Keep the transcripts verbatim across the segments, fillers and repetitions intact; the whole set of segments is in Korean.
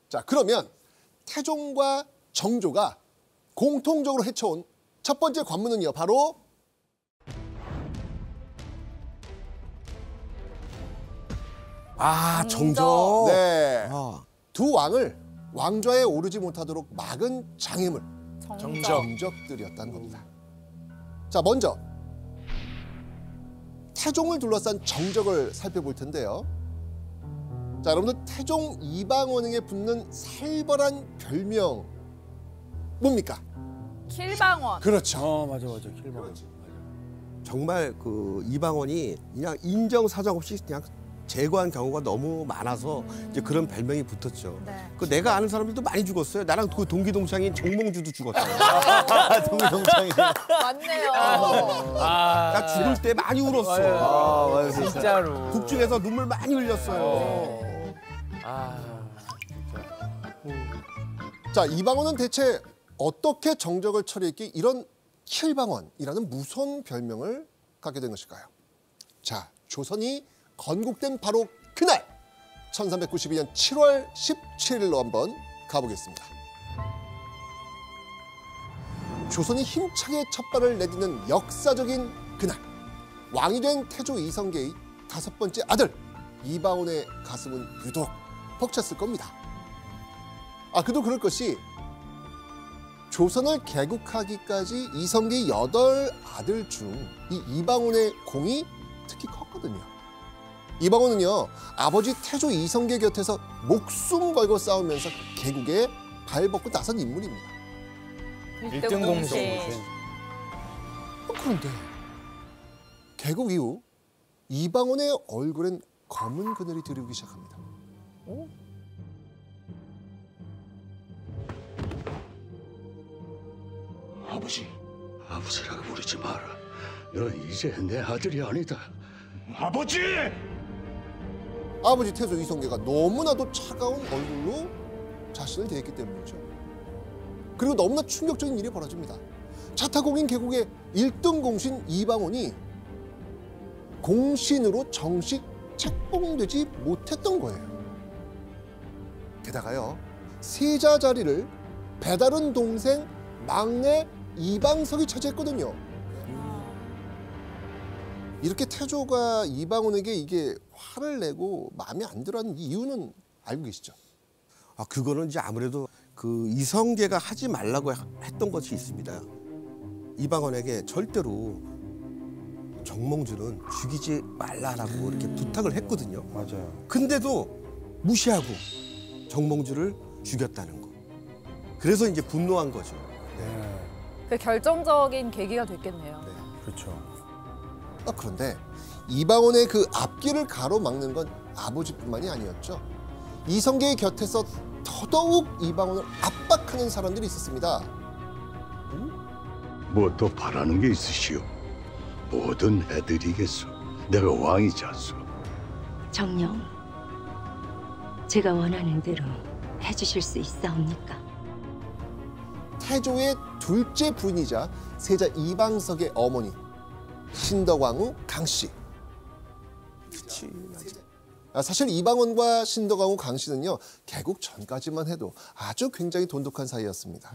자, 그러면 태종과 정조가 공통적으로 해쳐온 첫 번째 관문은요, 바로 아, 정적. 정적. 네, 아. 두 왕을 왕좌에 오르지 못하도록 막은 장애물, 정적. 정적들이었다는 겁니다. 자, 먼저 태종을 둘러싼 정적을 살펴볼 텐데요. 자, 여러분들 태종 이방원에게 붙는 살벌한 별명 뭡니까? 킬방원. 그렇죠. 어, 맞아, 맞아. 킬방. 정말 그 이방원이 그냥 인정사정 없이 그냥 제거한 경우가 너무 많아서 이제 그런 별명이 붙었죠. 네. 그 내가 아는 사람들도 많이 죽었어요. 나랑 그 동기 동창인 정몽주도 죽었어요. 동기 동창이. 맞네요. 아, 나 죽을 때 많이 울었어. 아, 맞아, 진짜로. 북중에서 눈물 많이 흘렸어요. 아, 자, 이방원은 대체 어떻게 정적을 처리했기에 이런 킬방원이라는 무서운 별명을 갖게 된 것일까요? 자, 조선이 건국된 바로 그날 천삼백구십이 년 칠월 십칠일로 한번 가보겠습니다. 조선이 힘차게 첫발을 내딛는 역사적인 그날, 왕이 된 태조 이성계의 다섯 번째 아들 이방원의 가슴은 유독 벅찼을 겁니다. 아, 그도 그럴 것이 조선을 개국하기까지 이성계의 여덟 아들 중 이 이방원의 공이 특히 컸거든요. 이방원은요, 아버지 태조 이성계 곁에서 목숨 걸고 싸우면서 개국에 발벗고 나선 인물입니다. 일등 공신. 어, 그런데 개국 이후 이방원의 얼굴엔 검은 그늘이 드리우기 시작합니다. 어? 아버지, 아버지라고 부르지 마라. 넌 이제 내 아들이 아니다. 아버지! 아버지 태조 이성계가 너무나도 차가운 얼굴로 자신을 대했기 때문이죠. 그리고 너무나 충격적인 일이 벌어집니다. 자타공인 개국의 일등 공신 이방원이 공신으로 정식 책봉되지 못했던 거예요. 게다가요, 세자 자리를 배다른 동생 막내 이방석이 차지했거든요. 이렇게 태조가 이방원에게 이게 화를 내고 마음에 안 들어하는 이유는 알고 계시죠? 아, 그거는 이제 아무래도 그 이성계가 하지 말라고 했던 것이 있습니다. 이방원에게 절대로 정몽주는 죽이지 말라라고 이렇게 부탁을 했거든요. 맞아요. 근데도 무시하고 정몽주를 죽였다는 거. 그래서 이제 분노한 거죠. 네, 그 결정적인 계기가 됐겠네요. 네. 그렇죠. 아, 그런데 이방원의 그 앞길을 가로막는 건 아버지뿐만이 아니었죠. 이성계의 곁에서 더더욱 이방원을 압박하는 사람들이 있었습니다. 뭐 또 바라는 게 있으시오? 뭐든 해드리겠소. 내가 왕이지 않소. 정녕, 제가 원하는 대로 해주실 수 있사옵니까? 태조의 둘째 부인이자 세자 이방석의 어머니 신덕왕후 강씨. 그치. 아, 사실 이방원과 신덕왕후 강씨는요, 개국 전까지만 해도 아주 굉장히 돈독한 사이였습니다.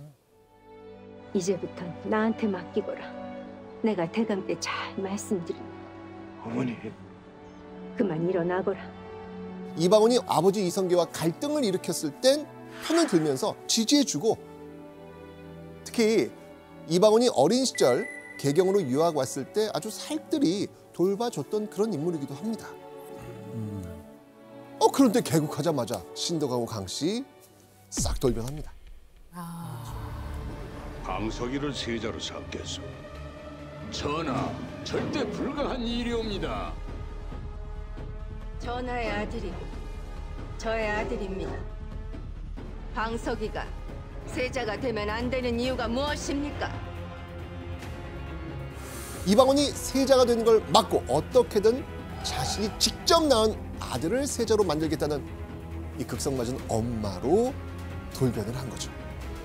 이제부터 나한테 맡기거라. 내가 대감 때 잘 말씀드리니 어머니. 그만 일어나거라. 이방원이 아버지 이성계와 갈등을 일으켰을 땐 편을 들면서 지지해주고, 특히 이방원이 어린 시절 개경으로 유학 왔을 때 아주 살뜰히 돌봐줬던 그런 인물이기도 합니다. 어, 그런데 개국하자마자 신덕왕후 강씨 싹 돌변합니다. 강석이를 세자로 삼겠소. 전하, 절대 불가한 일이옵니다. 전하의 아들이 저의 아들입니다. 방석이가 세자가 되면 안 되는 이유가 무엇입니까? 이방원이 세자가 된 걸 막고 어떻게든 자신이 직접 낳은 아들을 세자로 만들겠다는 이 극성맞은 엄마로 돌변을 한 거죠.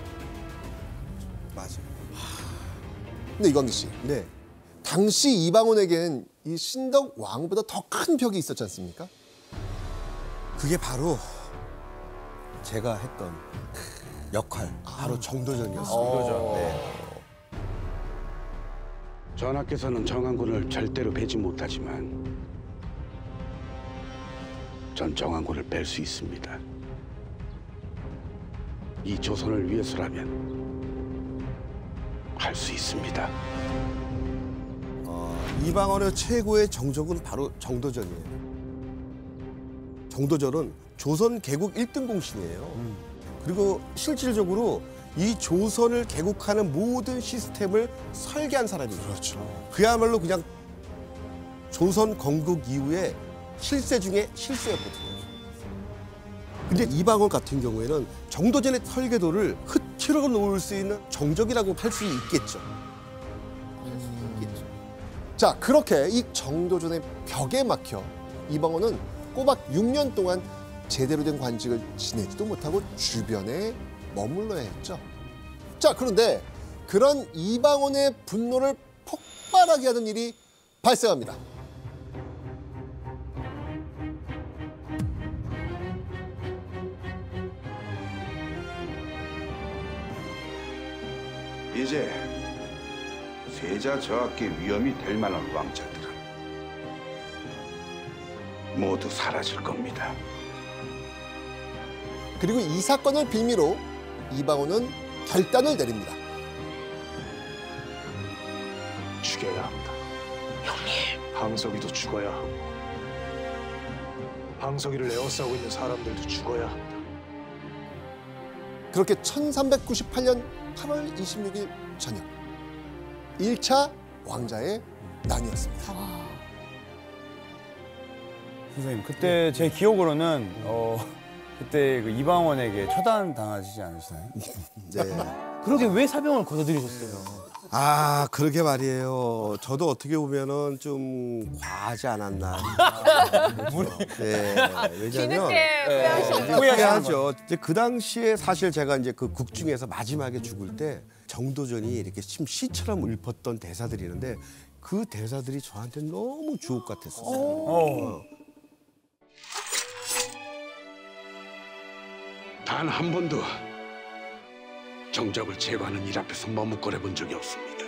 맞아. 근데 이광기 씨, 네. 당시 이방원에겐 이 신덕 왕보다 더 큰 벽이 있었지 않습니까? 그게 바로 제가 했던 역할 바로 정도전이었습니다. 정도전. 네. 전하께서는 정한군을 절대로 뵈지 못하지만 전 정한군을 뵐 수 있습니다. 이 조선을 위해서라면 할 수 있습니다. 어, 이방원의 최고의 정적은 바로 정도전이에요. 정도전은 조선 개국 일 등 공신이에요. 그리고 실질적으로 이 조선을 개국하는 모든 시스템을 설계한 사람이에요. 그렇죠. 그야말로 그냥 조선 건국 이후에 실세 중에 실세였거든요. 근데 이방원 같은 경우에는 정도전의 설계도를 흐트러 놓을 수 있는 정적이라고 할 수 있겠죠. 있겠죠. 자, 그렇게 이 정도전의 벽에 막혀 이방원은 꼬박 육 년 동안 제대로 된 관직을 지내지도 못하고 주변에 머물러야 했죠. 자, 그런데 그런 이방원의 분노를 폭발하게 하는 일이 발생합니다. 이제 세자 저하께 위험이 될 만한 왕자들은 모두 사라질 겁니다. 그리고 이 사건을 빌미로 이방원은 결단을 내립니다. 죽여야 합니다. 형님. 방석이도 죽어야 하고 방석이를 에워싸고 있는 사람들도 죽어야 합니다. 그렇게 천삼백구십팔 년 팔월 이십육일 저녁 일 차 왕자의 난이었습니다. 선생님, 그때 제 기억으로는 어, 그때 그 이방원에게 처단 당하시지 않으시나요? 네. 그러게 왜 사병을 거둬들이셨어요? 아, 그러게 말이에요. 저도 어떻게 보면은 좀 과하지 않았나. 네. 왜냐면 뒤늦게 후회하시는 이제 후회하죠. 이제 그 당시에 사실 제가 이제 그 극 중에서 마지막에 죽을 때 정도전이 이렇게 심 시처럼 읊었던 대사들이 있는데 그 대사들이 저한테 너무 주옥 같았어요. 어. 단 한 번도 정적을 제거하는 일 앞에서 머뭇거려 본 적이 없습니다.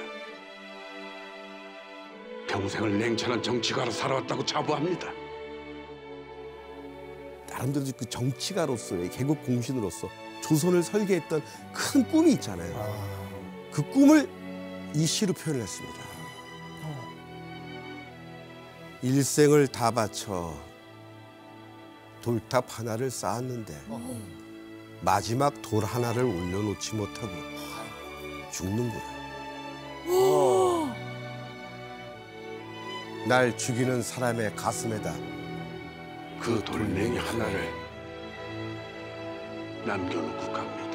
평생을 냉철한 정치가로 살아왔다고 자부합니다. 나름대로 그 정치가로서의 개국 공신으로서 조선을 설계했던 큰 꿈이 있잖아요. 그 꿈을 이 시로 표현을 했습니다. 일생을 다 바쳐 돌탑 하나를 쌓았는데 마지막 돌 하나를 올려놓지 못하고 죽는구나. 날 죽이는 사람의 가슴에다 그 돌멩이 하나를 남겨놓고 갑니다.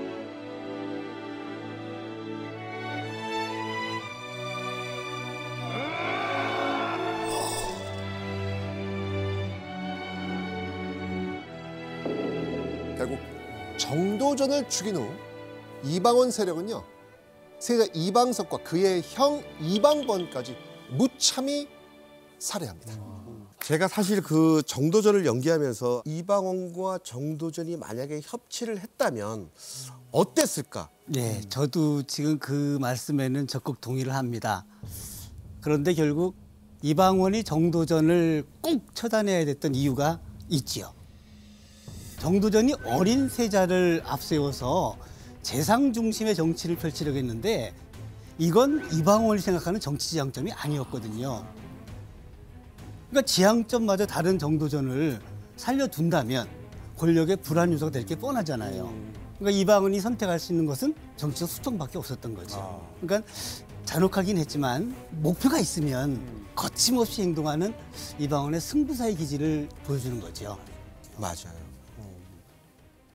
결국 정도전을 죽인 후 이방원 세력은요, 세자 이방석과 그의 형 이방번까지 무참히 살해합니다. 제가 사실 그 정도전을 연기하면서 이방원과 정도전이 만약에 협치를 했다면 어땠을까? 네, 저도 지금 그 말씀에는 적극 동의를 합니다. 그런데 결국 이방원이 정도전을 꼭 처단해야 됐던 이유가 있지요. 정도전이 어린 세자를 앞세워서 재상 중심의 정치를 펼치려고 했는데 이건 이방원이 생각하는 정치 지향점이 아니었거든요. 그러니까 지향점마저 다른 정도전을 살려둔다면 권력의 불안 요소가 될 게 뻔하잖아요. 그러니까 이방원이 선택할 수 있는 것은 정치적 수통밖에 없었던 거죠. 그러니까 잔혹하긴 했지만 목표가 있으면 거침없이 행동하는 이방원의 승부사의 기질을 보여주는 거죠. 맞아요.